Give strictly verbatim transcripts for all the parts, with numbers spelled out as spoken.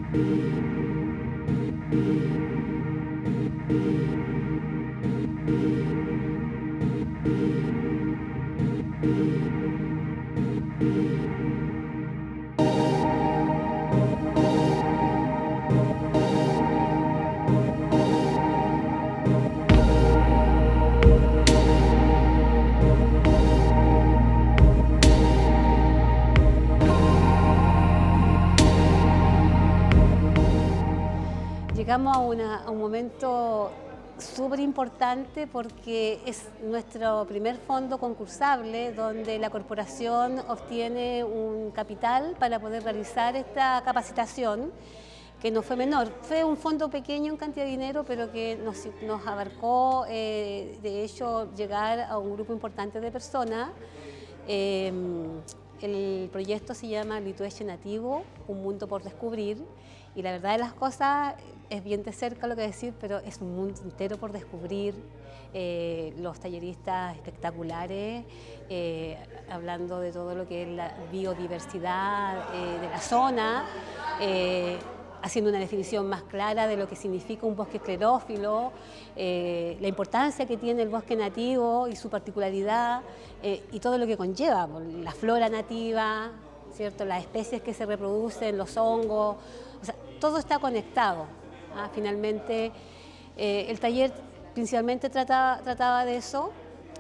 Llegamos a, una, a un momento súper importante porque es nuestro primer fondo concursable donde la corporación obtiene un capital para poder realizar esta capacitación, que no fue menor. Fue un fondo pequeño en cantidad de dinero, pero que nos, nos abarcó, eh, de hecho, llegar a un grupo importante de personas. Eh, el proyecto se llama Litueche Nativo, un mundo por descubrir, y la verdad de las cosas es bien de cerca lo que decir, pero es un mundo entero por descubrir. Eh, los talleristas espectaculares, eh, hablando de todo lo que es la biodiversidad eh, de la zona, eh, haciendo una definición más clara de lo que significa un bosque esclerófilo, eh, la importancia que tiene el bosque nativo y su particularidad, eh, y todo lo que conlleva, la flora nativa, ¿cierto? Las especies que se reproducen, los hongos, o sea, todo está conectado. ¿Ah? Finalmente, eh, el taller principalmente trataba, trataba de eso.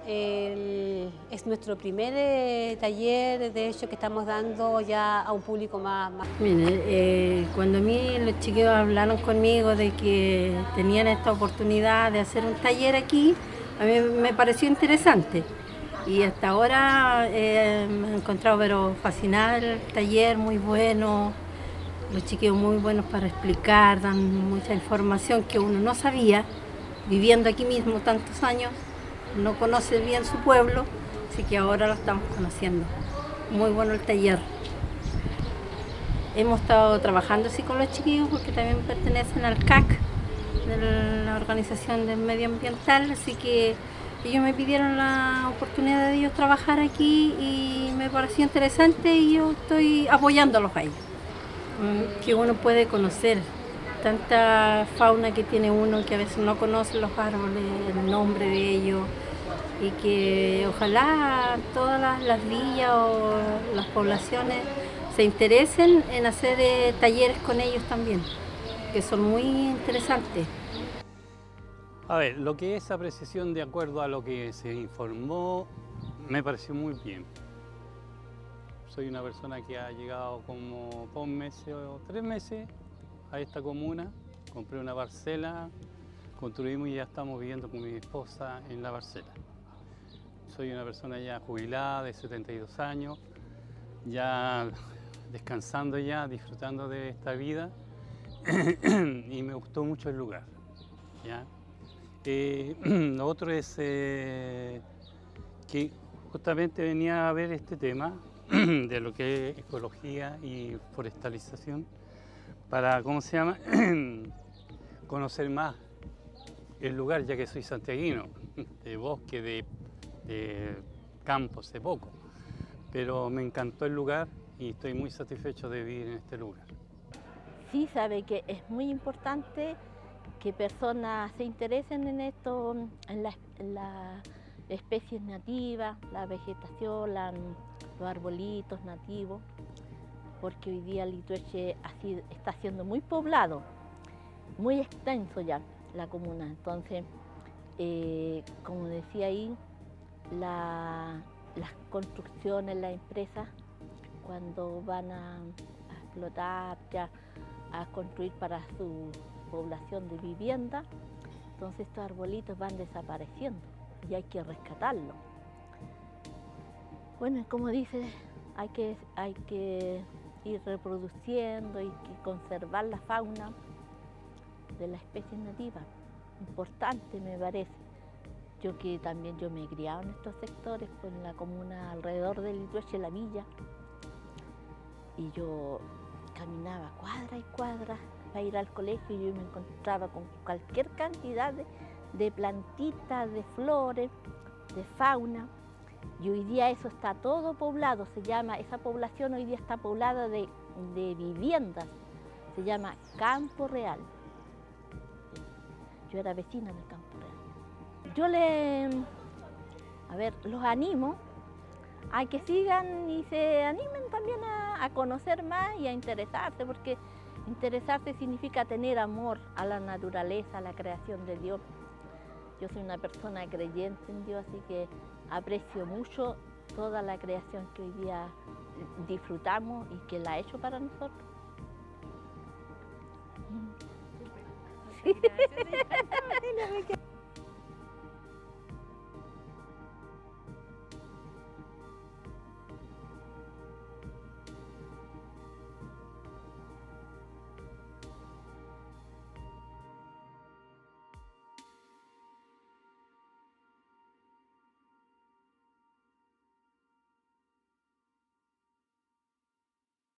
El, es nuestro primer eh, taller, de hecho, que estamos dando ya a un público más... más... Mire, eh, cuando a mí los chiquillos hablaron conmigo de que tenían esta oportunidad de hacer un taller aquí, a mí me pareció interesante. Y hasta ahora eh, me he encontrado pero fascinante el taller, muy bueno. Los chiquillos muy buenos para explicar, dan mucha información que uno no sabía, viviendo aquí mismo tantos años, no conoce bien su pueblo, así que ahora lo estamos conociendo. Muy bueno el taller. Hemos estado trabajando así con los chiquillos porque también pertenecen al C A C, de la Organización del Medio Ambiental, así que ellos me pidieron la oportunidad de ellos trabajar aquí y me pareció interesante y yo estoy apoyándolos a ellos. Que uno puede conocer tanta fauna que tiene uno que a veces no conoce los árboles, el nombre de ellos, y que ojalá todas las, las villas o las poblaciones se interesen en hacer eh, talleres con ellos también, que son muy interesantes. A ver, lo que es apreciación de acuerdo a lo que se informó me pareció muy bien. Soy una persona que ha llegado como dos meses o tres meses a esta comuna. Compré una parcela, construimos y ya estamos viviendo con mi esposa en la parcela. Soy una persona ya jubilada de setenta y dos años, ya descansando ya, disfrutando de esta vida y me gustó mucho el lugar. ¿Ya? Eh, lo otro es eh, que justamente venía a ver este tema de lo que es ecología y forestalización para, ¿cómo se llama?, conocer más el lugar, ya que soy santiaguino, de bosque, de, de campos, de poco, pero me encantó el lugar y estoy muy satisfecho de vivir en este lugar. Sí, sabe que es muy importante que personas se interesen en esto, en las la especies nativas, la vegetación, la, los arbolitos nativos, porque hoy día Litueche está siendo muy poblado, muy extenso ya la comuna. Entonces, eh, como decía ahí, la, las construcciones, las empresas, cuando van a, a explotar, ya, a construir para su población de vivienda, entonces estos arbolitos van desapareciendo y hay que rescatarlos. Bueno, como dice, hay que, hay que ir reproduciendo y que conservar la fauna de la especie nativa. Importante me parece. Yo que también yo me he criado en estos sectores, pues en la comuna alrededor de Litueche, la villa, y yo caminaba cuadra y cuadra para ir al colegio y yo me encontraba con cualquier cantidad de, de plantitas, de flores, de fauna. Y hoy día eso está todo poblado, se llama, esa población hoy día está poblada de, de viviendas, se llama Campo Real. Yo era vecina del Campo Real. Yo le, a ver, los animo a que sigan y se animen también a, a conocer más y a interesarse, porque interesarse significa tener amor a la naturaleza, a la creación de Dios. Yo soy una persona creyente en Dios, así que aprecio mucho toda la creación que hoy día disfrutamos y que la ha hecho para nosotros. Sí.